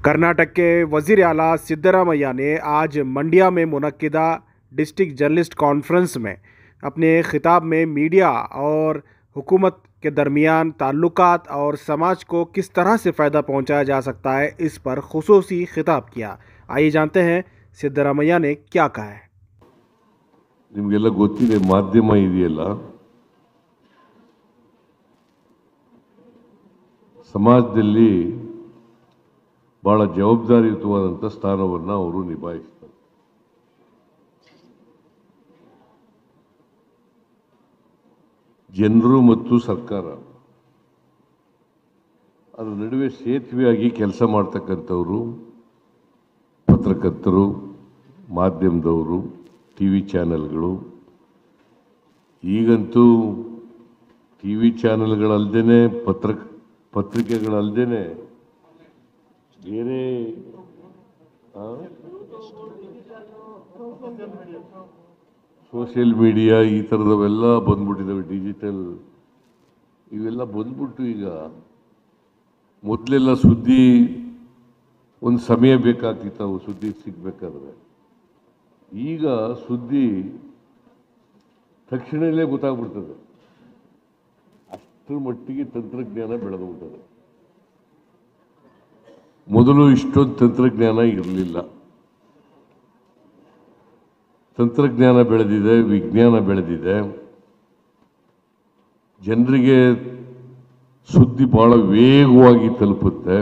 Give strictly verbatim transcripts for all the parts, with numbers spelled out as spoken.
कर्नाटक के वज़ीर आला सिद्धरामैया ने आज मंड्या में मुनक्किदा डिस्ट्रिक्ट जर्नलिस्ट कॉन्फ्रेंस में अपने खिताब में मीडिया और हुकूमत के दरमियान ताल्लुकात और समाज को किस तरह से फ़ायदा पहुंचाया जा सकता है, इस पर खुसूसी खिताब किया। आइए जानते हैं सिद्धरामैया ने क्या कहा है। ನಿಮಗೆಲ್ಲ ಗೊತ್ತಿದೆ, ಮಾಧ್ಯಮ ಇದೆಯಲ್ಲ, ಸಮಾಜದಲ್ಲಿ ಬಹಳ ಜವಾಬ್ದಾರಿಯುತವಾದಂಥ ಸ್ಥಾನವನ್ನು ಅವರು ನಿಭಾಯಿಸ್ತಾರೆ. ಜನರು ಮತ್ತು ಸರ್ಕಾರ ಅದರ ನಡುವೆ ಸೇತುವೆಯಾಗಿ ಕೆಲಸ ಮಾಡ್ತಕ್ಕಂಥವರು ಪತ್ರಕರ್ತರು, ಮಾಧ್ಯಮದವರು, ಟಿ ವಿ ಚಾನೆಲ್ಗಳು. ಈಗಂತೂ ಟಿ ವಿ ಚಾನೆಲ್ಗಳಲ್ಲದೇ ಪತ್ರ ಪತ್ರಿಕೆಗಳಲ್ಲದೇ ಬೇರೆ ಸೋಷಿಯಲ್ ಮೀಡಿಯಾ ಈ ಥರದವೆಲ್ಲ ಬಂದ್ಬಿಟ್ಟಿದ್ದಾವೆ. ಡಿಜಿಟಲ್ ಇವೆಲ್ಲ ಬಂದ್ಬಿಟ್ಟು ಈಗ ಮೊದಲೆಲ್ಲ ಸುದ್ದಿ ಒಂದು ಸಮಯ ಬೇಕಾಗ್ತಿತ್ತು, ಅವು ಸುದ್ದಿ ಸಿಗಬೇಕಾದ್ರೆ. ಈಗ ಸುದ್ದಿ ತಕ್ಷಣವೇ ಗೊತ್ತಾಗ್ಬಿಡ್ತದೆ. ಅಷ್ಟರ ಮಟ್ಟಿಗೆ ತಂತ್ರಜ್ಞಾನ ಬೆಳೆದುಬಿಟ್ಟದೆ. ಮೊದಲು ಇಷ್ಟೊಂದು ತಂತ್ರಜ್ಞಾನ ಇರಲಿಲ್ಲ. ತಂತ್ರಜ್ಞಾನ ಬೆಳೆದಿದೆ, ವಿಜ್ಞಾನ ಬೆಳೆದಿದೆ. ಜನರಿಗೆ ಸುದ್ದಿ ಬಹಳ ವೇಗವಾಗಿ ತಲುಪುತ್ತೆ.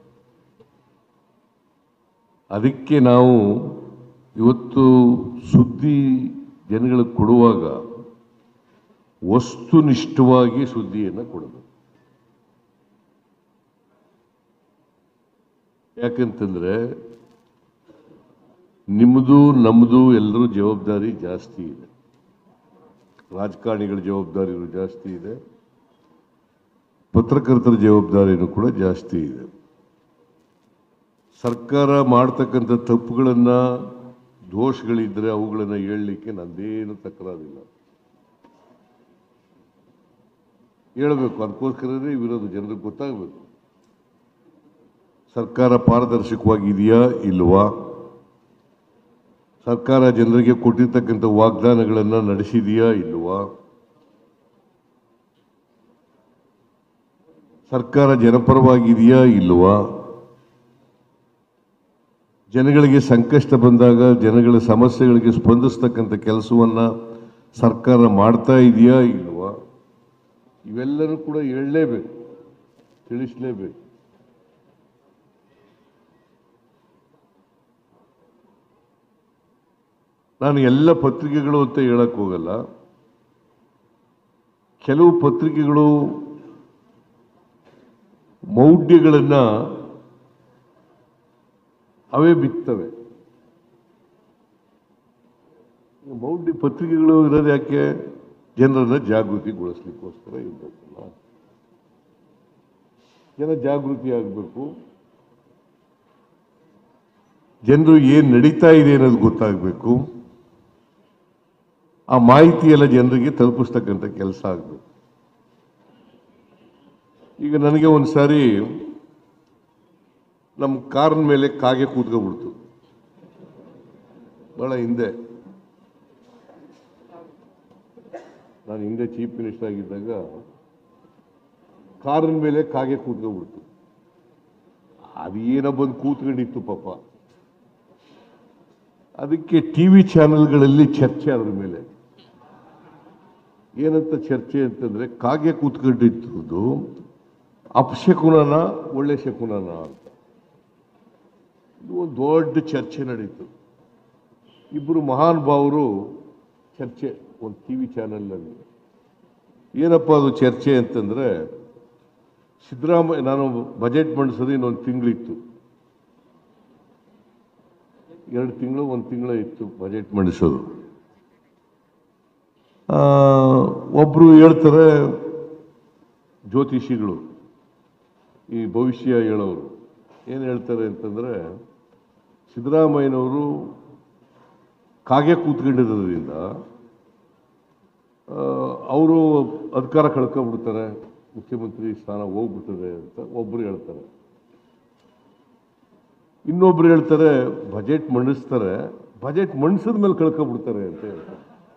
ಅದಕ್ಕೆ ನಾವು ಇವತ್ತು ಸುದ್ದಿ ಜನಗಳಿಗೆ ಕೊಡುವಾಗ ವಸ್ತುನಿಷ್ಠವಾಗಿ ಸುದ್ದಿಯನ್ನು ಕೊಡಬೇಕು. ಯಾಕಂತಂದ್ರೆ ನಿಮ್ಮದು ನಮ್ಮದು ಎಲ್ಲರೂ ಜವಾಬ್ದಾರಿ ಜಾಸ್ತಿ ಇದೆ. ರಾಜಕಾರಣಿಗಳ ಜವಾಬ್ದಾರಿನೂ ಜಾಸ್ತಿ ಇದೆ, ಪತ್ರಕರ್ತರ ಜವಾಬ್ದಾರಿನೂ ಕೂಡ ಜಾಸ್ತಿ ಇದೆ. ಸರ್ಕಾರ ಮಾಡ್ತಕ್ಕಂಥ ತಪ್ಪುಗಳನ್ನು, ದೋಷಗಳಿದ್ದರೆ ಅವುಗಳನ್ನು ಹೇಳಲಿಕ್ಕೆ ನಂದೇನು ತಕರಾರಿಲ್ಲ, ಹೇಳಬೇಕು. ಅದಕ್ಕೋಸ್ಕರನೇ ಇವಿರೋದು, ಜನರಿಗೆ ಗೊತ್ತಾಗಬೇಕು ಸರ್ಕಾರ ಪಾರದರ್ಶಕವಾಗಿದೆಯಾ ಇಲ್ವಾ, ಸರ್ಕಾರ ಜನರಿಗೆ ಕೊಟ್ಟಿರ್ತಕ್ಕಂಥ ವಾಗ್ದಾನಗಳನ್ನು ನಡೆಸಿದೆಯಾ ಇಲ್ವಾ, ಸರ್ಕಾರ ಜನಪರವಾಗಿದೆಯಾ ಇಲ್ವಾ, ಜನಗಳಿಗೆ ಸಂಕಷ್ಟ ಬಂದಾಗ ಜನಗಳ ಸಮಸ್ಯೆಗಳಿಗೆ ಸ್ಪಂದಿಸ್ತಕ್ಕಂಥ ಕೆಲಸವನ್ನು ಸರ್ಕಾರ ಮಾಡ್ತಾ ಇದೆಯಾ ಇಲ್ವಾ, ಇವೆಲ್ಲರೂ ಕೂಡ ಹೇಳಲೇಬೇಕು, ತಿಳಿಸಲೇಬೇಕು. ನಾನು ಎಲ್ಲ ಪತ್ರಿಕೆಗಳು ಅಂತ ಹೇಳಕ್ ಹೋಗಲ್ಲ. ಕೆಲವು ಪತ್ರಿಕೆಗಳು ಮೌಢ್ಯಗಳನ್ನು ಅವೇ ಬಿತ್ತವೆ. ಮೌಢ್ಯ ಪತ್ರಿಕೆಗಳು ಇರೋದು ಯಾಕೆ? ಜನರನ್ನ ಜಾಗೃತಿಗೊಳಿಸ್ಲಿಕ್ಕೋಸ್ಕರ ಇರಬೇಕಲ್ಲ. ಜನ ಜಾಗೃತಿ ಆಗಬೇಕು, ಜನರು ಏನು ನಡೀತಾ ಇದೆ ಅನ್ನೋದು ಗೊತ್ತಾಗಬೇಕು, ಆ ಮಾಹಿತಿ ಎಲ್ಲ ಜನರಿಗೆ ತಲುಪಿಸ್ತಕ್ಕಂಥ ಕೆಲಸ ಆಗಬೇಕು. ಈಗ ನನಗೆ ಒಂದು ಸಾರಿ ನಮ್ಮ ಕಾರಿನ ಮೇಲೆ ಕಾಗೆ ಕೂತ್ಕೊಂಡ್ಬಿಡ್ತು, ಬಹಳ ಹಿಂದೆ. ನಾನು ಹಿಂದೆ ಚೀಫ್ ಮಿನಿಸ್ಟರ್ ಆಗಿದ್ದಾಗ ಕಾರಿನ ಮೇಲೆ ಕಾಗೆ ಕೂತ್ಕೊಂಡ್ಬಿಡ್ತು. ಅದೇನೋ ಬಂದು ಕೂತ್ಕೊಂಡಿತ್ತು ಪಾಪ. ಅದಕ್ಕೆ ಟಿ ವಿ ಚಾನೆಲ್ಗಳಲ್ಲಿ ಚರ್ಚೆ ಅದ್ರ ಮೇಲೆ. ಏನಂತ ಚರ್ಚೆ ಅಂತಂದ್ರೆ, ಕಾಗೆ ಕೂತ್ಕೊಂಡಿದ್ದು ಅಪಶಕುನನ ಒಳ್ಳೆ ಶಕುನನ ಅಂತ. ಇದು ಒಂದು ದೊಡ್ಡ ಚರ್ಚೆ ನಡೀತು. ಇಬ್ಬರು ಮಹಾನುಭಾವರು ಚರ್ಚೆ ಒಂದು ಟಿ ವಿ ಚಾನೆಲ್ನಲ್ಲಿ. ಏನಪ್ಪ ಅದು ಚರ್ಚೆ ಅಂತಂದ್ರೆ, ಸಿದ್ದರಾಮಯ್ಯ, ನಾನು ಬಜೆಟ್ ಮಂಡಿಸೋದು ಇನ್ನೊಂದು ತಿಂಗಳಿತ್ತು, ಎರಡು ತಿಂಗಳು ಒಂದು ತಿಂಗಳು ಇತ್ತು ಬಜೆಟ್ ಮಂಡಿಸೋದು. ಒಬ್ಬರು ಹೇಳ್ತಾರೆ, ಜ್ಯೋತಿಷಿಗಳು, ಈ ಭವಿಷ್ಯ ಹೇಳೋರು ಏನು ಹೇಳ್ತಾರೆ ಅಂತಂದರೆ, ಸಿದ್ದರಾಮಯ್ಯನವರು ಕಾಗೆ ಕೂತ್ಕೊಂಡಿರೋದ್ರಿಂದ ಅವರು ಅಧಿಕಾರ ಕಳ್ಕೊಂಡ್ಬಿಡ್ತಾರೆ, ಮುಖ್ಯಮಂತ್ರಿ ಸ್ಥಾನ ಹೋಗ್ಬಿಟ್ಟಿದೆ ಅಂತ ಒಬ್ಬರು ಹೇಳ್ತಾರೆ. ಇನ್ನೊಬ್ರು ಹೇಳ್ತಾರೆ ಬಜೆಟ್ ಮಂಡಿಸ್ತಾರೆ, ಬಜೆಟ್ ಮಂಡಿಸಿದ ಮೇಲೆ ಕಳ್ಕೊಬಿಡ್ತಾರೆ ಅಂತ ಹೇಳ್ತಾರೆ.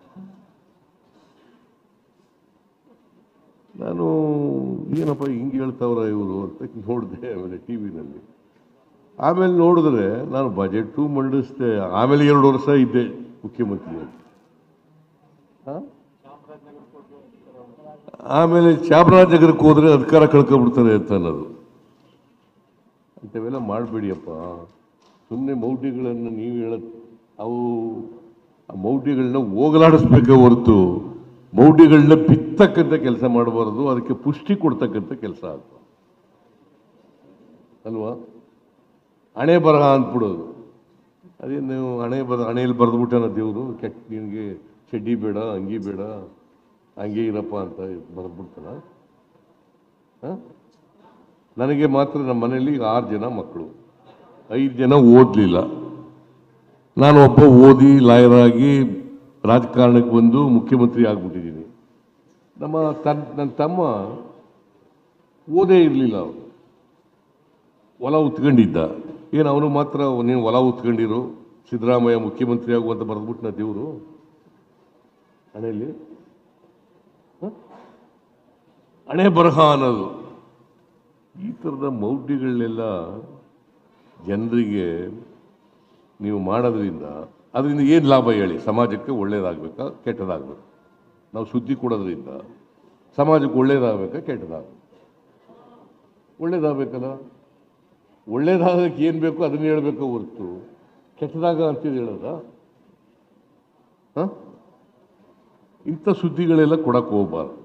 ನಾನು ಏನಪ್ಪ ಹಿಂಗೆ ಹೇಳ್ತಾವ್ರ ಇವರು ಅಂತ ನೋಡಿದೆ ಆಮೇಲೆ ಟಿ ವಿನಲ್ಲಿ. ಆಮೇಲೆ ನೋಡಿದ್ರೆ ನಾನು ಬಜೆಟು ಮಂಡಿಸ್ದೆ, ಆಮೇಲೆ ಎರಡು ವರ್ಷ ಇದ್ದೆ ಮುಖ್ಯಮಂತ್ರಿ. ಆಮೇಲೆ ಚಾಮರಾಜನಗರಕ್ಕೆ ಹೋದ್ರೆ ಅಧಿಕಾರ ಕಳ್ಕೊಬಿಡ್ತಾರೆ ಅಂತ ಅನ್ನೋದು. ಇಂಥವೆಲ್ಲ ಮಾಡಬೇಡಿಯಪ್ಪ. ಸುಮ್ಮನೆ ಮೌಢ್ಯಗಳನ್ನು ನೀವು ಹೇಳ, ಅವು ಆ ಮೌಢ್ಯಗಳನ್ನ ಹೋಗಲಾಡಿಸ್ಬೇಕೇ ಹೊರತು ಮೌಢ್ಯಗಳನ್ನ ಬಿತ್ತಕ್ಕಂಥ ಕೆಲಸ ಮಾಡಬಾರ್ದು, ಅದಕ್ಕೆ ಪುಷ್ಟಿ ಕೊಡ್ತಕ್ಕಂಥ ಕೆಲಸ ಆಗ್ತದೆ ಅಲ್ವಾ. ಹಣೆ ಬರಹ ಅಂದ್ಬಿಡೋದು, ಅದೇ ನೀವು ಹಣೆ ಬರ ಹಣೆಯಲ್ಲಿ ಬರೆದ್ಬಿಟ್ಟನ ದೇವರು, ಕೆಟ್ಟ ನಿನಗೆ ಚಡ್ಡಿ ಬೇಡ, ಅಂಗಿ ಬೇಡ, ಹಂಗೆ ಇರಪ್ಪ ಅಂತ ಬರೆದ್ಬಿಡ್ತಾನ. ನನಗೆ ಮಾತ್ರ ನಮ್ಮ ಮನೆಯಲ್ಲಿ ಆರು ಜನ ಮಕ್ಕಳು, ಐದು ಜನ ಓದಲಿಲ್ಲ. ನಾನು ಒಬ್ಬ ಓದಿ ಲಾಯರ್ ಆಗಿ ರಾಜಕಾರಣಕ್ಕೆ ಬಂದು ಮುಖ್ಯಮಂತ್ರಿ ಆಗ್ಬಿಟ್ಟಿದ್ದೀನಿ. ನಮ್ಮ ತನ್ ನನ್ನ ತಮ್ಮ ಓದೇ ಇರಲಿಲ್ಲ, ಅವನು ಹೊಲ ಉತ್ಕೊಂಡಿದ್ದ. ಏನು ಅವನು ಮಾತ್ರ ನೀನು ಹೊಲ ಉತ್ಕೊಂಡಿರು, ಸಿದ್ದರಾಮಯ್ಯ ಮುಖ್ಯಮಂತ್ರಿ ಆಗುವಂತ ಬರೆದ್ಬಿಟ್ನ ದೇವರು ಹಣೆಯಲ್ಲಿ. ಹಣೆ ಬರಹ ಅನ್ನೋದು, ಈ ಥರದ ಮೌಢ್ಯಗಳನ್ನೆಲ್ಲ ಜನರಿಗೆ ನೀವು ಮಾಡೋದ್ರಿಂದ ಅದರಿಂದ ಏನು ಲಾಭ ಹೇಳಿ? ಸಮಾಜಕ್ಕೆ ಒಳ್ಳೇದಾಗಬೇಕಾ ಕೆಟ್ಟದಾಗಬೇಕು? ನಾವು ಸುದ್ದಿ ಕೊಡೋದ್ರಿಂದ ಸಮಾಜಕ್ಕೆ ಒಳ್ಳೇದಾಗಬೇಕಾ ಕೆಟ್ಟದಾಗಬೇಕು? ಒಳ್ಳೇದಾಗಬೇಕಲ್ಲ. ಒಳ್ಳೇದಾಗಕ್ಕೆ ಏನು ಬೇಕೋ ಅದನ್ನ ಹೇಳಬೇಕು ಹೊರತು ಕೆಟ್ಟದಾಗ ಅಂತಿದ್ದು ಹೇಳೋದ? ಹಾಂ, ಇಂಥ ಸುದ್ದಿಗಳೆಲ್ಲ ಕೊಡಕ್ಕೆ ಹೋಗಬಾರ್ದು.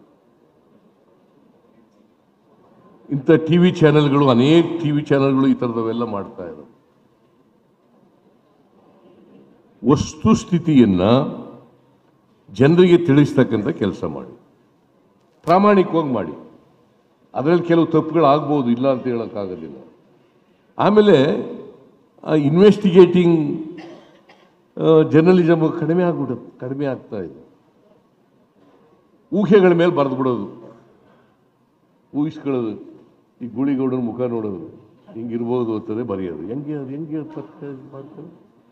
ಇಂಥ ಟಿ ವಿ ಚಾನೆಲ್ಗಳು, ಅನೇಕ ಟಿ ವಿ ಚಾನೆಲ್ಗಳು ಈ ಥರದವೆಲ್ಲ ಮಾಡ್ತಾ ಇರೋದು. ವಸ್ತುಸ್ಥಿತಿಯನ್ನ ಜನರಿಗೆ ತಿಳಿಸ್ತಕ್ಕಂಥ ಕೆಲಸ ಮಾಡಿ, ಪ್ರಾಮಾಣಿಕವಾಗಿ ಮಾಡಿ. ಅದರಲ್ಲಿ ಕೆಲವು ತಪ್ಪುಗಳು ಆಗ್ಬೋದು, ಇಲ್ಲ ಅಂತ ಹೇಳೋಕ್ಕಾಗೋದಿಲ್ಲ. ಆಮೇಲೆ ಇನ್ವೆಸ್ಟಿಗೇಟಿಂಗ್ ಜರ್ನಲಿಸಮ್ ಕಡಿಮೆ ಆಗ್ಬಿಟ್ಟು ಕಡಿಮೆ ಆಗ್ತಾ ಇದೆ. ಊಹೆಗಳ ಮೇಲೆ ಬರೆದು ಬಿಡೋದು, ಊಹಿಸ್ಕೊಳ್ಳೋದು. ಈ ಗುಳಿಗೌಡನ ಮುಖ ನೋಡೋದು, ಹಿಂಗಿರ್ಬೋದು ಅಂತಲೇ ಬರೆಯೋದು. ಹೆಂಗೆ ಅದು ಹೆಂಗೆ ಮಾಡ್ತಾರೆ?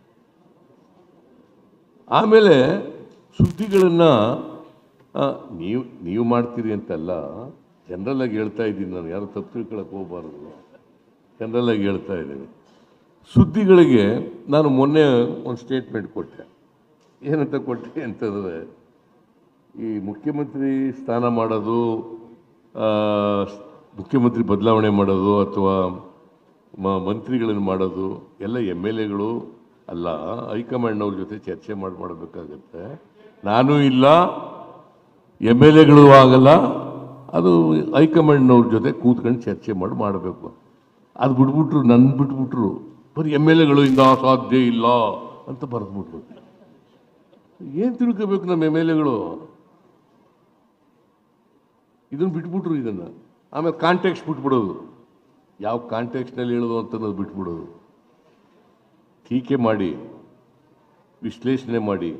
ಆಮೇಲೆ ಸುದ್ದಿಗಳನ್ನು ನೀವು ನೀವು ಮಾಡ್ತೀರಿ ಅಂತಲ್ಲ, ಜನರಲ್ ಆಗಿ ಹೇಳ್ತಾ ಇದ್ದೀನಿ ನಾನು, ಯಾರು ತಪ್ಪು ತಿಳ್ಕೊಳಕ್ಕೆ ಹೋಗಬಾರ್ದು. ಜನರಲ್ ಆಗಿ ಹೇಳ್ತಾ ಇದ್ದೀನಿ. ಸುದ್ದಿಗಳಿಗೆ ನಾನು ಮೊನ್ನೆ ಒಂದು ಸ್ಟೇಟ್ಮೆಂಟ್ ಕೊಟ್ಟೆ. ಏನಂತ ಕೊಟ್ಟೆ ಅಂತಂದರೆ, ಈ ಮುಖ್ಯಮಂತ್ರಿ ಸ್ಥಾನ ಮಾಡೋದು, ಮುಖ್ಯಮಂತ್ರಿ ಬದಲಾವಣೆ ಮಾಡೋದು ಅಥವಾ ಮಂತ್ರಿಗಳನ್ನು ಮಾಡೋದು ಎಲ್ಲ ಎಮ್ ಎಲ್ ಎಗಳು ಅಲ್ಲ, ಹೈಕಮಾಂಡ್ನವ್ರ ಜೊತೆ ಚರ್ಚೆ ಮಾಡಿ ಮಾಡಬೇಕಾಗತ್ತೆ. ನಾನು ಇಲ್ಲ, ಎಮ್ ಎಲ್ ಎಗಳು ಆಗಲ್ಲ, ಅದು ಹೈಕಮಾಂಡ್ನವ್ರ ಜೊತೆ ಕೂತ್ಕೊಂಡು ಚರ್ಚೆ ಮಾಡಿ ಮಾಡಬೇಕು. ಅದು ಬಿಟ್ಬಿಟ್ರು, ನನ್ನ ಬಿಟ್ಬಿಟ್ರು, ಬರೀ ಎಮ್ ಎಲ್ ಎಗಳು ಇಂದ ಸಾಧ್ಯ ಇಲ್ಲ ಅಂತ ಬರೆದ್ಬಿಟ್ರು. ಏನು ತಿಳ್ಕೋಬೇಕು ನಮ್ಮ ಎಮ್ ಎಲ್ ಎಗಳು? ಇದನ್ನು ಬಿಟ್ಬಿಟ್ರು. ಇದನ್ನು ಆಮೇಲೆ ಕಾಂಟ್ಯಾಕ್ಟ್ಸ್ ಬಿಟ್ಬಿಡೋದು, ಯಾವ ಕಾಂಟ್ಯಾಕ್ಟ್ಸ್ನಲ್ಲಿ ಹೇಳೋದು ಅಂತನ್ನೋದು ಬಿಟ್ಬಿಡೋದು. ಟೀಕೆ ಮಾಡಿ, ವಿಶ್ಲೇಷಣೆ ಮಾಡಿ,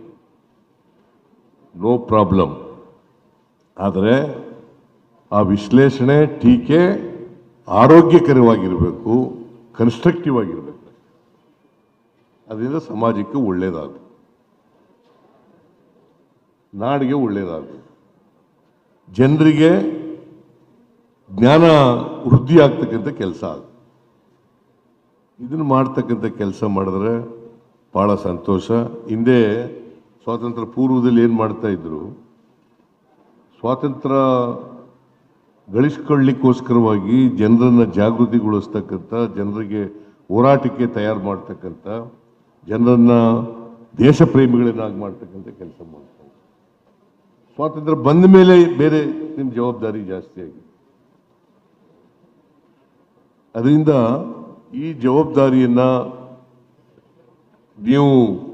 ನೋ ಪ್ರಾಬ್ಲಮ್. ಆದರೆ ಆ ವಿಶ್ಲೇಷಣೆ, ಟೀಕೆ ಆರೋಗ್ಯಕರವಾಗಿರಬೇಕು, ಕನ್ಸ್ಟ್ರಕ್ಟಿವ್ ಆಗಿರಬೇಕು. ಅದರಿಂದ ಸಮಾಜಕ್ಕೆ ಒಳ್ಳೆಯದಾಗಬೇಕು, ನಾಡಿಗೆ ಒಳ್ಳೆಯದಾಗಬೇಕು, ಜನರಿಗೆ ಜ್ಞಾನ ವೃದ್ಧಿ ಆಗ್ತಕ್ಕಂಥ ಕೆಲಸ ಆಗುತ್ತೆ. ಇದನ್ನು ಮಾಡ್ತಕ್ಕಂಥ ಕೆಲಸ ಮಾಡಿದ್ರೆ ಭಾಳ ಸಂತೋಷ. ಹಿಂದೆ ಸ್ವಾತಂತ್ರ್ಯ ಪೂರ್ವದಲ್ಲಿ ಏನು ಮಾಡ್ತಾ ಇದ್ರು, ಸ್ವಾತಂತ್ರ್ಯ ಗಳಿಸ್ಕೊಳ್ಳಿಕ್ಕೋಸ್ಕರವಾಗಿ ಜನರನ್ನು ಜಾಗೃತಿಗೊಳಿಸ್ತಕ್ಕಂಥ, ಜನರಿಗೆ ಹೋರಾಟಕ್ಕೆ ತಯಾರು ಮಾಡ್ತಕ್ಕಂಥ, ಜನರನ್ನು ದೇಶ ಪ್ರೇಮಿಗಳನ್ನಾಗಿ ಮಾಡ್ತಕ್ಕಂಥ ಕೆಲಸ ಮಾಡ್ತಾರೆ. ಸ್ವಾತಂತ್ರ್ಯ ಬಂದ ಮೇಲೆ ಬೇರೆ ನಿಮ್ಮ ಜವಾಬ್ದಾರಿ ಜಾಸ್ತಿ ಆಗಿದೆ. ಅದರಿಂದ ಈ ಜವಾಬ್ದಾರಿಯನ್ನ ನೀವು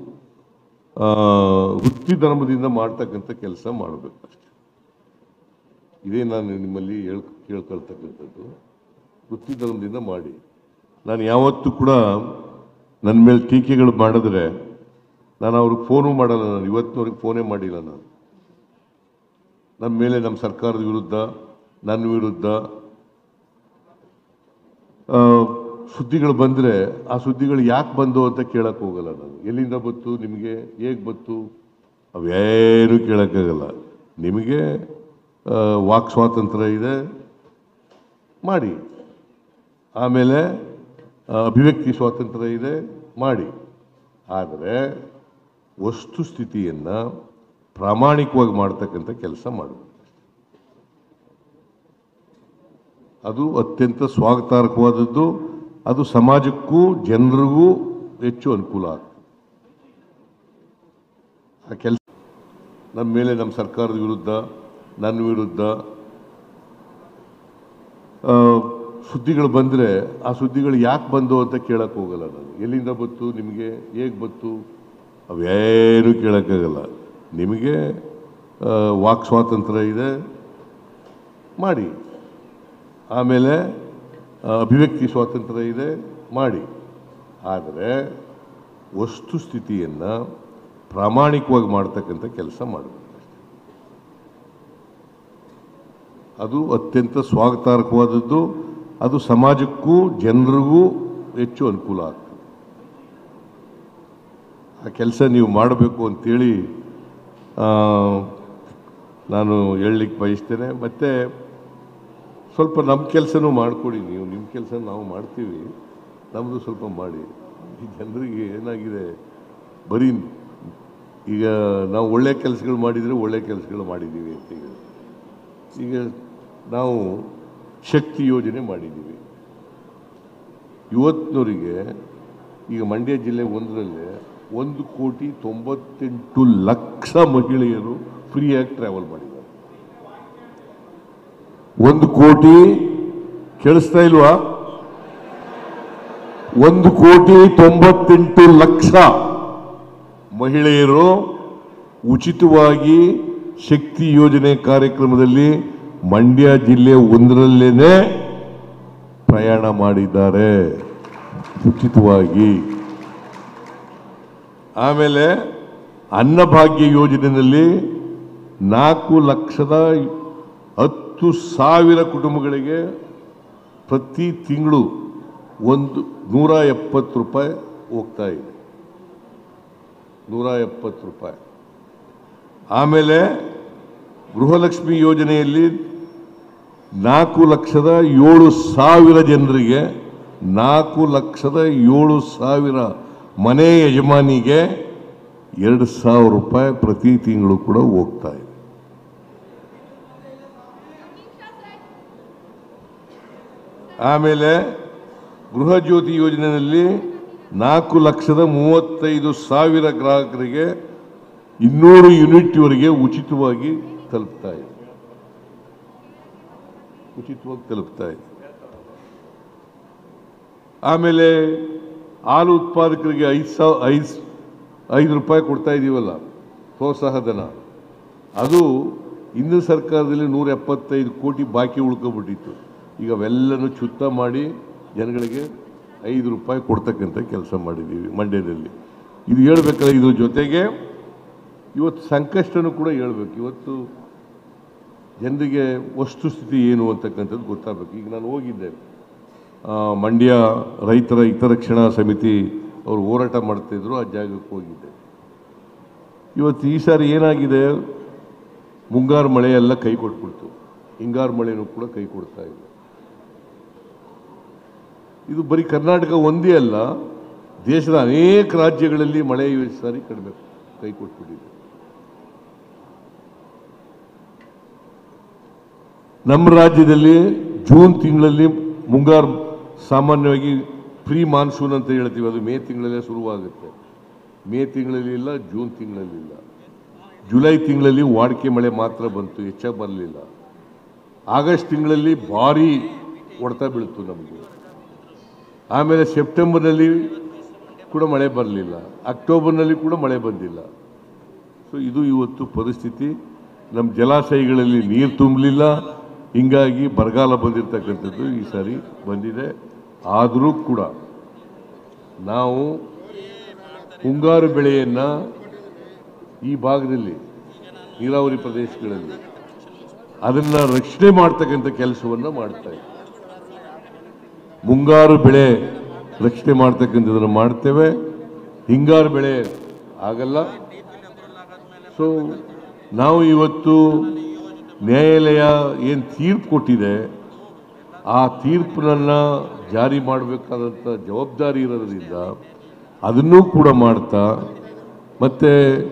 ವೃತ್ತಿ ಧರ್ಮದಿಂದ ಮಾಡ್ತಕ್ಕಂಥ ಕೆಲಸ ಮಾಡಬೇಕು ಅಷ್ಟೇ. ಇದೇ ನಾನು ನಿಮ್ಮಲ್ಲಿ ಹೇಳ್ ಕೇಳ್ಕೊಳ್ತಕ್ಕಂಥದ್ದು. ವೃತ್ತಿ ಧರ್ಮದಿಂದ ಮಾಡಿ. ನಾನು ಯಾವತ್ತೂ ಕೂಡ ನನ್ನ ಮೇಲೆ ಟೀಕೆಗಳು ಮಾಡಿದ್ರೆ ನಾನು ಅವ್ರಿಗೆ ಫೋನು ಮಾಡಲ್ಲ. ನಾನು ಇವತ್ತಿನವ್ರಿಗೆ ಫೋನೇ ಮಾಡಿಲ್ಲ. ನಾನು ನನ್ನ ಮೇಲೆ, ನಮ್ಮ ಸರ್ಕಾರದ ವಿರುದ್ಧ, ನನ್ನ ವಿರುದ್ಧ ಸುದ್ದಿಗಳು ಬಂದರೆ ಆ ಸುದ್ದಿಗಳು ಯಾಕೆ ಬಂದು ಅಂತ ಕೇಳಕ್ಕೆ ಹೋಗಲ್ಲ ನಾನು. ಎಲ್ಲಿಂದ ಬತ್ತು, ನಿಮಗೆ ಹೇಗೆ ಬತ್ತು, ಅವೇನು ಕೇಳೋಕ್ಕಾಗಲ್ಲ. ನಿಮಗೆ ವಾಕ್ ಸ್ವಾತಂತ್ರ್ಯ ಇದೆ, ಮಾಡಿ. ಆಮೇಲೆ ಅಭಿವ್ಯಕ್ತಿ ಸ್ವಾತಂತ್ರ್ಯ ಇದೆ, ಮಾಡಿ. ಆದರೆ ವಸ್ತುಸ್ಥಿತಿಯನ್ನು ಪ್ರಾಮಾಣಿಕವಾಗಿ ಮಾಡ್ತಕ್ಕಂಥ ಕೆಲಸ ಮಾಡಬೇಕು. ಅದು ಅತ್ಯಂತ ಸ್ವಾಗತಾರ್ಹವಾದದ್ದು. ಅದು ಸಮಾಜಕ್ಕೂ ಜನರಿಗೂ ಹೆಚ್ಚು ಅನುಕೂಲ ಆಗ್ತದೆ. ಆ ಕೆಲಸ ನಮ್ಮ ಮೇಲೆ, ನಮ್ಮ ಸರ್ಕಾರದ ವಿರುದ್ಧ, ನನ್ನ ವಿರುದ್ಧ ಸುದ್ದಿಗಳು ಬಂದರೆ ಆ ಸುದ್ದಿಗಳು ಯಾಕೆ ಬಂದು ಅಂತ ಕೇಳಕ್ಕೆ ಹೋಗಲ್ಲ ನಾನು. ಎಲ್ಲಿಂದ ಬತ್ತು, ನಿಮಗೆ ಹೇಗೆ ಬತ್ತು, ಅವೇನು ಕೇಳೋಕ್ಕಾಗಲ್ಲ. ನಿಮಗೆ ವಾಕ್ ಸ್ವಾತಂತ್ರ್ಯ ಇದೆ, ಮಾಡಿ. ಆಮೇಲೆ ಅಭಿವ್ಯಕ್ತಿ ಸ್ವಾತಂತ್ರ್ಯ ಇದೆ, ಮಾಡಿ. ಆದರೆ ವಸ್ತುಸ್ಥಿತಿಯನ್ನು ಪ್ರಾಮಾಣಿಕವಾಗಿ ಮಾಡ್ತಕ್ಕಂಥ ಕೆಲಸ ಮಾಡಬೇಕು. ಅದು ಅತ್ಯಂತ ಸ್ವಾಗತಾರ್ಹವಾದದ್ದು. ಅದು ಸಮಾಜಕ್ಕೂ ಜನರಿಗೂ ಹೆಚ್ಚು ಅನುಕೂಲ ಆಗ್ತದೆ. ಆ ಕೆಲಸ ನೀವು ಮಾಡಬೇಕು ಅಂತೇಳಿ ನಾನು ಹೇಳಲಿಕ್ಕೆ ಬಯಸ್ತೇನೆ. ಮತ್ತು ಸ್ವಲ್ಪ ನಮ್ಮ ಕೆಲಸನೂ ಮಾಡಿಕೊಡಿ ನೀವು. ನಿಮ್ಮ ಕೆಲಸ ನಾವು ಮಾಡ್ತೀವಿ, ನಮ್ಮದು ಸ್ವಲ್ಪ ಮಾಡಿ. ಈ ಜನರಿಗೆ ಏನಾಗಿದೆ, ಬರೀ ಈಗ ನಾವು ಒಳ್ಳೆ ಕೆಲಸಗಳು ಮಾಡಿದರೆ ಒಳ್ಳೆ ಕೆಲಸಗಳು ಮಾಡಿದ್ದೀವಿ ಅಂತ ಈಗ ಈಗ ನಾವು ಶಕ್ತಿ ಯೋಜನೆ ಮಾಡಿದ್ದೀವಿ. ಇವತ್ತಿನವರಿಗೆ ಈಗ ಮಂಡ್ಯ ಜಿಲ್ಲೆ ಒಂದರಲ್ಲೇ ಒಂದು ಕೋಟಿ ತೊಂಬತ್ತೆಂಟು ಲಕ್ಷ ಮಹಿಳೆಯರು ಫ್ರೀಯಾಗಿ ಟ್ರಾವೆಲ್ ಮಾಡಿದ್ದಾರೆ. ಒಂದು ಕೋಟಿ, ಕೇಳಿಸ್ತಾ ಇಲ್ವಾ? ಒಂದು ಕೋಟಿ ತೊಂಬತ್ತೆಂಟು ಲಕ್ಷ ಮಹಿಳೆಯರು ಉಚಿತವಾಗಿ ಶಕ್ತಿ ಯೋಜನೆ ಕಾರ್ಯಕ್ರಮದಲ್ಲಿ ಮಂಡ್ಯ ಜಿಲ್ಲೆ ಒಂದರಲ್ಲೇನೆ ಪ್ರಯಾಣ ಮಾಡಿದ್ದಾರೆ, ಉಚಿತವಾಗಿ. ಆಮೇಲೆ ಅನ್ನಭಾಗ್ಯ ಯೋಜನೆಯಲ್ಲಿ ನಾಲ್ಕು ಲಕ್ಷದ ಹತ್ತು ಸಾವಿರ ಕುಟುಂಬಗಳಿಗೆ ಪ್ರತಿ ತಿಂಗಳು ಒಂದು ನೂರ ಎಪ್ಪತ್ತು ರೂಪಾಯಿ ಹೋಗ್ತಾ ಇದೆ, ನೂರ ಎಪ್ಪತ್ತು ರೂಪಾಯಿ. ಆಮೇಲೆ ಗೃಹಲಕ್ಷ್ಮಿ ಯೋಜನೆಯಲ್ಲಿ ನಾಲ್ಕು ಲಕ್ಷದ ಏಳು ಸಾವಿರ ಜನರಿಗೆ, ನಾಲ್ಕು ಲಕ್ಷದ ಏಳು ಸಾವಿರ ಮನೆ ಯಜಮಾನಿಗೆ ಎರಡು ಸಾವಿರ ರೂಪಾಯಿ ಪ್ರತಿ ತಿಂಗಳು ಕೂಡ ಹೋಗ್ತಾ ಇದೆ. ಆಮೇಲೆ ಗೃಹ ಜ್ಯೋತಿ ಯೋಜನೆಯಲ್ಲಿ ನಾಲ್ಕು ಲಕ್ಷದ ಮೂವತ್ತೈದು ಸಾವಿರ ಗ್ರಾಹಕರಿಗೆ ಇನ್ನೂರು ಯೂನಿಟ್ವರೆಗೆ ಉಚಿತವಾಗಿ ತಲುಪ್ತಾ ಇದೆ, ಉಚಿತವಾಗಿ ತಲುಪ್ತಾ ಇದೆ. ಆಮೇಲೆ ಹಾಲು ಉತ್ಪಾದಕರಿಗೆ ಐದು ಸಾವಿರ ಐದು ಐದು ರೂಪಾಯಿ ಕೊಡ್ತಾ ಇದ್ದೀವಲ್ಲ ಪ್ರೋತ್ಸಾಹ ಧನ, ಅದು ಹಿಂದಿನ ಸರ್ಕಾರದಲ್ಲಿ ನೂರ ಎಪ್ಪತ್ತೈದು ಕೋಟಿ ಬಾಕಿ ಉಳ್ಕೊಬಿಟ್ಟಿತ್ತು. ಈಗ ಅವೆಲ್ಲನೂ ಚುತ್ತ ಮಾಡಿ ಜನಗಳಿಗೆ ಐದು ರೂಪಾಯಿ ಕೊಡ್ತಕ್ಕಂಥ ಕೆಲಸ ಮಾಡಿದ್ದೀವಿ ಮಂಡ್ಯದಲ್ಲಿ. ಇದು ಹೇಳ್ಬೇಕಲ್ಲ. ಇದ್ರ ಜೊತೆಗೆ ಇವತ್ತು ಸಂಕಷ್ಟನೂ ಕೂಡ ಹೇಳ್ಬೇಕು. ಇವತ್ತು ಜನರಿಗೆ ವಸ್ತುಸ್ಥಿತಿ ಏನು ಅಂತಕ್ಕಂಥದ್ದು ಗೊತ್ತಾಗಬೇಕು. ಈಗ ನಾನು ಹೋಗಿದ್ದೆ ಮಂಡ್ಯ ರೈತರ ಹಿತರಕ್ಷಣಾ ಸಮಿತಿ ಅವರು ಹೋರಾಟ ಮಾಡ್ತಾಯಿದ್ರು, ಆ ಜಾಗಕ್ಕೆ ಹೋಗಿದ್ದೆ. ಇವತ್ತು ಈ ಸಾರಿ ಏನಾಗಿದೆ, ಮುಂಗಾರು ಮಳೆ ಎಲ್ಲ ಕೈ ಕೊಟ್ಬಿಡ್ತು, ಹಿಂಗಾರು ಮಳೆನೂ ಕೂಡ ಕೈ ಕೊಡ್ತಾ ಇದೆ. ಇದು ಬರೀ ಕರ್ನಾಟಕ ಒಂದೇ ಅಲ್ಲ, ದೇಶದ ಅನೇಕ ರಾಜ್ಯಗಳಲ್ಲಿ ಮಳೆ ಈ ಸಾರಿ ಕಡಿಮೆ ಕೈ ಕೊಟ್ಬಿಟ್ಟಿದೆ. ನಮ್ಮ ರಾಜ್ಯದಲ್ಲಿ ಜೂನ್ ತಿಂಗಳಲ್ಲಿ ಮುಂಗಾರು ಸಾಮಾನ್ಯವಾಗಿ ಪ್ರೀ ಮಾನ್ಸೂನ್ ಅಂತ ಹೇಳ್ತೀವಿ, ಅದು ಮೇ ತಿಂಗಳಲ್ಲೇ ಶುರುವಾಗುತ್ತೆ. ಮೇ ತಿಂಗಳಲ್ಲಿ ಇಲ್ಲ, ಜೂನ್ ತಿಂಗಳಲ್ಲಿ ಇಲ್ಲ. ಜುಲೈ ತಿಂಗಳಲ್ಲಿ ವಾಡಿಕೆ ಮಳೆ ಮಾತ್ರ ಬಂತು, ಹೆಚ್ಚಾಗಿ ಬರಲಿಲ್ಲ. ಆಗಸ್ಟ್ ತಿಂಗಳಲ್ಲಿ ಭಾರಿ ಹೊಡೆತ ಬೀಳ್ತು ನಮಗೆ. ಆಮೇಲೆ ಸೆಪ್ಟೆಂಬರ್ನಲ್ಲಿ ಕೂಡ ಮಳೆ ಬರಲಿಲ್ಲ, ಅಕ್ಟೋಬರ್ನಲ್ಲಿ ಕೂಡ ಮಳೆ ಬಂದಿಲ್ಲ. ಸೊ ಇದು ಇವತ್ತು ಪರಿಸ್ಥಿತಿ. ನಮ್ಮ ಜಲಾಶಯಗಳಲ್ಲಿ ನೀರು ತುಂಬಲಿಲ್ಲ, ಹಿಂಗಾಗಿ ಬರಗಾಲ ಬಂದಿರತಕ್ಕಂಥದ್ದು ಈ ಸಾರಿ ಬಂದಿದೆ. ಆದರೂ ಕೂಡ ನಾವು ಮುಂಗಾರು ಬೆಳೆಯನ್ನು ಈ ಭಾಗದಲ್ಲಿ ನೀರಾವರಿ ಪ್ರದೇಶಗಳಲ್ಲಿ ಅದನ್ನು ರಕ್ಷಣೆ ಮಾಡ್ತಕ್ಕಂಥ ಕೆಲಸವನ್ನು ಮಾಡ್ತಾ ಇದ್ದೀವಿ. ಮುಂಗಾರು ಬೆಳೆ ರಕ್ಷಣೆ ಮಾಡ್ತಕ್ಕಂಥದ್ದನ್ನು ಮಾಡ್ತೇವೆ. ಹಿಂಗಾರು ಬೆಳೆ ಆಗಲ್ಲ. ಸೊ ನಾವು ಇವತ್ತು ನ್ಯಾಯಾಲಯ ಏನು ತೀರ್ಪು ಕೊಟ್ಟಿದೆ ಆ ತೀರ್ಪನ್ನು ಜಾರಿ ಮಾಡಬೇಕಾದಂಥ ಜವಾಬ್ದಾರಿ ಇರೋದ್ರಿಂದ ಅದನ್ನೂ ಕೂಡ ಮಾಡ್ತಾ, ಮತ್ತು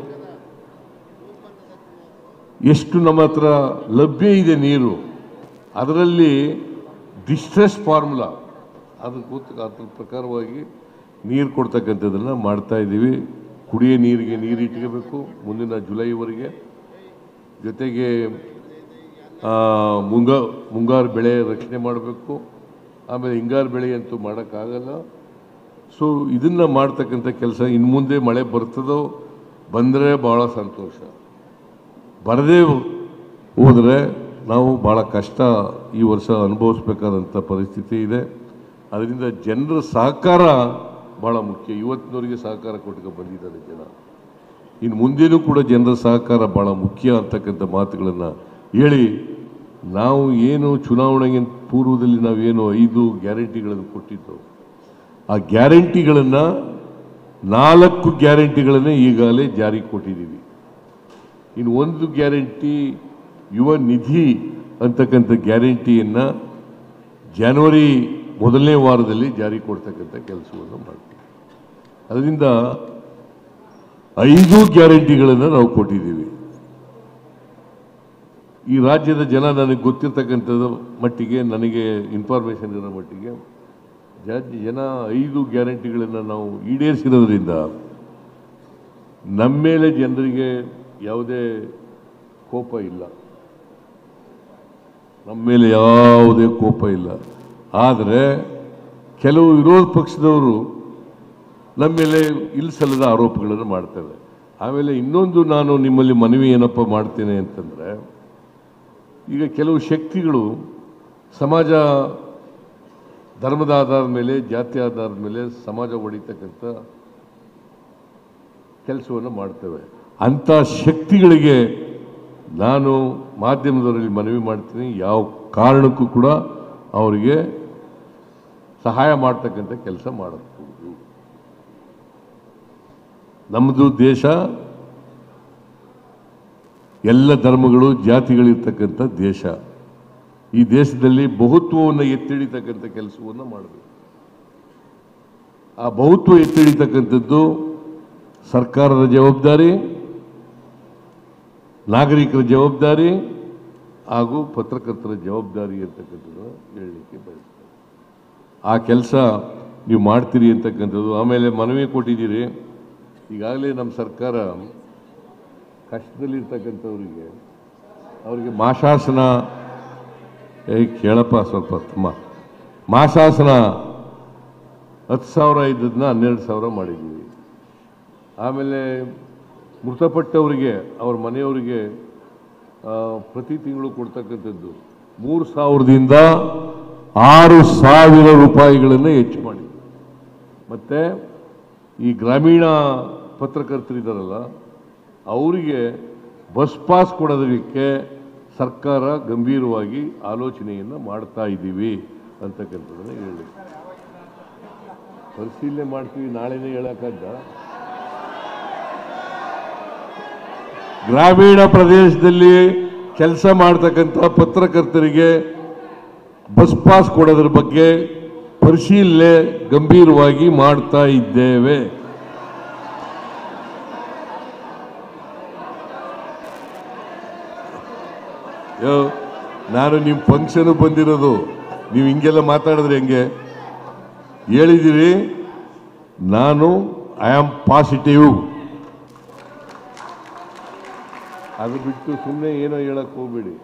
ಎಷ್ಟು ನಮ್ಮ ಹತ್ರ ಲಭ್ಯ ಇದೆ ನೀರು, ಅದರಲ್ಲಿ ಡಿಸ್ಟ್ರೆಸ್ ಫಾರ್ಮುಲಾ ಅದ್ರ ಗೊತ್ತ ಅದ್ರ ಪ್ರಕಾರವಾಗಿ ನೀರು ಕೊಡ್ತಕ್ಕಂಥದ್ದನ್ನು ಮಾಡ್ತಾ ಇದ್ದೀವಿ. ಕುಡಿಯೋ ನೀರಿಗೆ ನೀರು ಇಟ್ಕೋಬೇಕು ಮುಂದಿನ ಜುಲೈವರೆಗೆ. ಜೊತೆಗೆ ಮುಂಗಾ ಮುಂಗಾರು ಬೆಳೆ ರಕ್ಷಣೆ ಮಾಡಬೇಕು. ಆಮೇಲೆ ಹಿಂಗಾರು ಬೆಳೆ ಅಂತೂ ಮಾಡೋಕ್ಕಾಗಲ್ಲ. ಸೊ ಇದನ್ನು ಮಾಡ್ತಕ್ಕಂಥ ಕೆಲಸ ಇನ್ನು ಮುಂದೆ ಮಳೆ ಬರ್ತದೋ ಬಂದರೆ ಭಾಳ ಸಂತೋಷ, ಬರದೇ ಹೋದರೆ ನಾವು ಭಾಳ ಕಷ್ಟ ಈ ವರ್ಷ ಅನುಭವಿಸ್ಬೇಕಾದಂಥ ಪರಿಸ್ಥಿತಿ ಇದೆ. ಅದರಿಂದ ಜನರ ಸಹಕಾರ ಭಾಳ ಮುಖ್ಯ. ಇವತ್ತಿನವರಿಗೆ ಸಹಕಾರ ಕೊಟ್ಕೊಂಡು ಬಂದಿದ್ದಾರೆ ಜನ, ಇನ್ನು ಮುಂದೇನೂ ಕೂಡ ಜನರ ಸಹಕಾರ ಭಾಳ ಮುಖ್ಯ ಅಂತಕ್ಕಂಥ ಮಾತುಗಳನ್ನು ಹೇಳಿ, ನಾವು ಏನು ಚುನಾವಣೆಗೆ ಪೂರ್ವದಲ್ಲಿ ನಾವೇನು ಐದು ಗ್ಯಾರಂಟಿಗಳನ್ನು ಕೊಟ್ಟಿದ್ದು, ಆ ಗ್ಯಾರಂಟಿಗಳನ್ನು ನಾಲ್ಕು ಗ್ಯಾರಂಟಿಗಳನ್ನು ಈಗಾಗಲೇ ಜಾರಿಗೆ ಕೊಟ್ಟಿದ್ದೀವಿ. ಇನ್ನು ಒಂದು ಗ್ಯಾರಂಟಿ ಯುವ ನಿಧಿ ಅಂತಕ್ಕಂಥ ಗ್ಯಾರಂಟಿಯನ್ನು ಜನವರಿ ಮೊದಲನೇ ವಾರದಲ್ಲಿ ಜಾರಿ ಕೊಡ್ತಕ್ಕಂಥ ಕೆಲಸವನ್ನು ಮಾಡ್ತೀವಿ. ಅದರಿಂದ ಐದು ಗ್ಯಾರಂಟಿಗಳನ್ನು ನಾವು ಕೊಟ್ಟಿದ್ದೀವಿ. ಈ ರಾಜ್ಯದ ಜನ ನನಗೆ ಗೊತ್ತಿರ್ತಕ್ಕಂಥದ್ದು ಮಟ್ಟಿಗೆ, ನನಗೆ ಇನ್ಫಾರ್ಮೇಷನ್ ಇರೋ ಮಟ್ಟಿಗೆ ಜನ ಐದು ಗ್ಯಾರಂಟಿಗಳನ್ನು ನಾವು ಈಡೇರಿಸಿರೋದ್ರಿಂದ ನಮ್ಮ ಮೇಲೆ ಜನರಿಗೆ ಯಾವುದೇ ಕೋಪ ಇಲ್ಲ, ನಮ್ಮ ಮೇಲೆ ಯಾವುದೇ ಕೋಪ ಇಲ್ಲ. ಆದರೆ ಕೆಲವು ವಿರೋಧ ಪಕ್ಷದವರು ನಮ್ಮ ಮೇಲೆ ಇಲ್ಲಿಸಲ್ಲದ ಆರೋಪಗಳನ್ನು ಮಾಡ್ತೇವೆ. ಆಮೇಲೆ ಇನ್ನೊಂದು ನಾನು ನಿಮ್ಮಲ್ಲಿ ಮನವಿ ಏನಪ್ಪ ಮಾಡ್ತೇನೆ ಅಂತಂದರೆ, ಈಗ ಕೆಲವು ಶಕ್ತಿಗಳು ಸಮಾಜ ಧರ್ಮದ ಆಧಾರದ ಮೇಲೆ, ಜಾತಿ ಆಧಾರದ ಮೇಲೆ ಸಮಾಜ ಹೊಡಿತಕ್ಕಂಥ ಕೆಲಸವನ್ನು ಮಾಡ್ತೇವೆ. ಅಂಥ ಶಕ್ತಿಗಳಿಗೆ ನಾನು ಮಾಧ್ಯಮದವರಲ್ಲಿ ಮನವಿ ಮಾಡ್ತೀನಿ, ಯಾವ ಕಾರಣಕ್ಕೂ ಕೂಡ ಅವರಿಗೆ ಸಹಾಯ ಮಾಡ್ತಕ್ಕಂಥ ಕೆಲಸ ಮಾಡಬಹುದು. ನಮ್ಮದು ದೇಶ ಎಲ್ಲ ಧರ್ಮಗಳು ಜಾತಿಗಳಿರ್ತಕ್ಕಂಥ ದೇಶ. ಈ ದೇಶದಲ್ಲಿ ಬಹುತ್ವವನ್ನು ಎತ್ತಿಡಿತಕ್ಕಂಥ ಕೆಲಸವನ್ನು ಮಾಡಬೇಕು. ಆ ಬಹುತ್ವ ಎತ್ತಿಡಿತಕ್ಕಂಥದ್ದು ಸರ್ಕಾರದ ಜವಾಬ್ದಾರಿ, ನಾಗರಿಕರ ಜವಾಬ್ದಾರಿ ಹಾಗೂ ಪತ್ರಕರ್ತರ ಜವಾಬ್ದಾರಿ ಅಂತಕ್ಕಂಥದ್ದು ಹೇಳಲಿಕ್ಕೆ ಬಯಸ್ತೇನೆ. ಆ ಕೆಲಸ ನೀವು ಮಾಡ್ತೀರಿ ಅಂತಕ್ಕಂಥದ್ದು. ಆಮೇಲೆ ಮನವಿ ಕೊಟ್ಟಿದ್ದೀರಿ, ಈಗಾಗಲೇ ನಮ್ಮ ಸರ್ಕಾರ ಕಷ್ಟದಲ್ಲಿರ್ತಕ್ಕಂಥವ್ರಿಗೆ ಅವರಿಗೆ ಮಾಶಾಸನ, ಏ ಕೇಳಪ್ಪ ಸ್ವಲ್ಪ ತಮ್ಮ, ಮಾಶಾಸನ ಹತ್ತು ಸಾವಿರ ಇದ್ದದನ್ನ ಹನ್ನೆರಡು ಸಾವಿರ ಮಾಡಿದ್ದೀವಿ. ಆಮೇಲೆ ಮೃತಪಟ್ಟವರಿಗೆ ಅವ್ರ ಮನೆಯವರಿಗೆ ಪ್ರತಿ ತಿಂಗಳು ಕೊಡ್ತಕ್ಕಂಥದ್ದು ಮೂರು ಸಾವಿರದಿಂದ ಆರು ಸಾವಿರ ರೂಪಾಯಿಗಳನ್ನು ಹೆಚ್ಚು ಮಾಡಿದ್ವಿ. ಮತ್ತು ಈ ಗ್ರಾಮೀಣ ಪತ್ರಕರ್ತರಿದ್ದಾರಲ್ಲ ಅವರಿಗೆ ಬಸ್ ಪಾಸ್ ಕೊಡೋದಕ್ಕೆ ಸರ್ಕಾರ ಗಂಭೀರವಾಗಿ ಆಲೋಚನೆಯನ್ನು ಮಾಡ್ತಾ ಇದ್ದೀವಿ ಅಂತಕ್ಕಂಥದ್ದನ್ನು ಹೇಳಿ ಪರಿಶೀಲನೆ ಮಾಡ್ತೀವಿ. ನಾಳೆನೇ ಹೇಳೋಕ್ಕಾಗ ಗ್ರಾಮೀಣ ಪ್ರದೇಶದಲ್ಲಿ ಕೆಲಸ ಮಾಡ್ತಕ್ಕಂಥ ಪತ್ರಕರ್ತರಿಗೆ ಬಸ್ ಪಾಸ್ ಕೊಡೋದ್ರ ಬಗ್ಗೆ ಪರಿಶೀಲನೆ ಗಂಭೀರವಾಗಿ ಮಾಡ್ತಾ ಇದ್ದೇವೆ. ನಾನು ನಿಮ್ಮ ಫಂಕ್ಷನ್ ಬಂದಿರೋದು, ನೀವು ಹಿಂಗೆಲ್ಲ ಮಾತಾಡಿದ್ರೆ ಹೆಂಗೆ ಹೇಳಿದ್ದೀರಿ. ನಾನು ಐ ಆಮ್ ಪಾಸಿಟಿವ್, ಅದು ಬಿಟ್ಟು ಸುಮ್ಮನೆ ಏನೋ ಹೇಳಕ್ಕೆ ಹೋಗ್ಬೇಡಿ.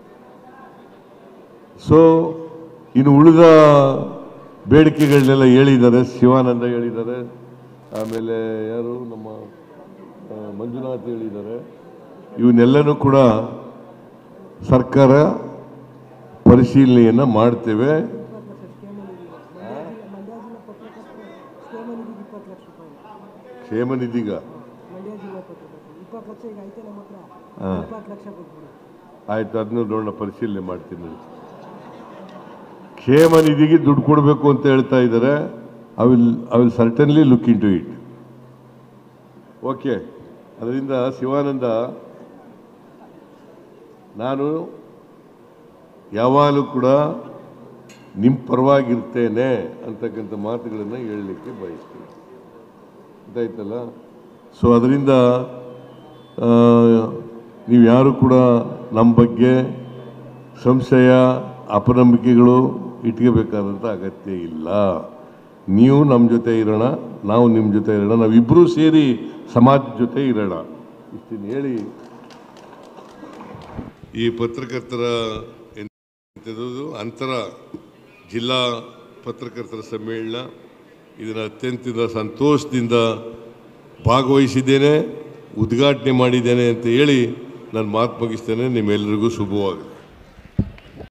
ಸೊ ಇನ್ನು ಉಳಿದ ಬೇಡಿಕೆಗಳನ್ನೆಲ್ಲ ಹೇಳಿದ್ದಾರೆ, ಶಿವಾನಂದ ಹೇಳಿದ್ದಾರೆ, ಆಮೇಲೆ ಯಾರು ನಮ್ಮ ಮಂಜುನಾಥ್ ಹೇಳಿದ್ದಾರೆ. ಇವನ್ನೆಲ್ಲನೂ ಕೂಡ ಸರ್ಕಾರ ಪರಿಶೀಲನೆಯನ್ನು ಮಾಡ್ತೇವೆ. ಕ್ಷೇಮ ನಿಧಿಗ ಆಯ್ತು, ಅದನ್ನು ನೋಡೋಣ, ಪರಿಶೀಲನೆ ಮಾಡ್ತೀನಿ. ಕ್ಷೇಮ ನಿಧಿಗೆ ದುಡ್ಡು ಕೊಡಬೇಕು ಅಂತ ಹೇಳ್ತಾ ಇದ್ದಾರೆ. I will I will certainly look into it. Okay, ಅದರಿಂದ ಶಿವಾನಂದ, ನಾನು ಯಾವಾಗಲೂ ಕೂಡ ನಿಮ್ಮ ಪರವಾಗಿರ್ತೇನೆ ಅಂತಕ್ಕಂಥ ಮಾತುಗಳನ್ನು ಹೇಳಲಿಕ್ಕೆ ಬಯಸ್ತೀನಿ. ಗೊತ್ತಾಯ್ತಲ್ಲ? ಸೊ ಅದರಿಂದ ನೀವು ಯಾರು ಕೂಡ ನಮ್ಮ ಬಗ್ಗೆ ಸಂಶಯ ಅಪನಂಬಿಕೆಗಳು ಇಟ್ಕೋಬೇಕಾದಂಥ ಅಗತ್ಯ ಇಲ್ಲ. ನೀವು ನಮ್ಮ ಜೊತೆ ಇರೋಣ, ನಾವು ನಿಮ್ಮ ಜೊತೆ ಇರೋಣ, ನಾವಿಬ್ಬರೂ ಸೇರಿ ಸಮಾಜದ ಜೊತೆ ಇರೋಣ. ಇಷ್ಟನ್ನು ಹೇಳಿ ಈ ಪತ್ರಕರ್ತರ ಅಂತರ ಜಿಲ್ಲಾ ಪತ್ರಕರ್ತರ ಸಮ್ಮೇಳನ ಇದನ್ನು ಅತ್ಯಂತ ಸಂತೋಷದಿಂದ ಭಾಗವಹಿಸಿದ್ದೇನೆ, ಉದ್ಘಾಟನೆ ಮಾಡಿದ್ದೇನೆ ಅಂತ ಹೇಳಿ ನಾನು ಮಾತು ಮುಗಿಸ್ತೇನೆ. ನಿಮ್ಮೆಲ್ಲರಿಗೂ ಶುಭವಾಗಲಿ.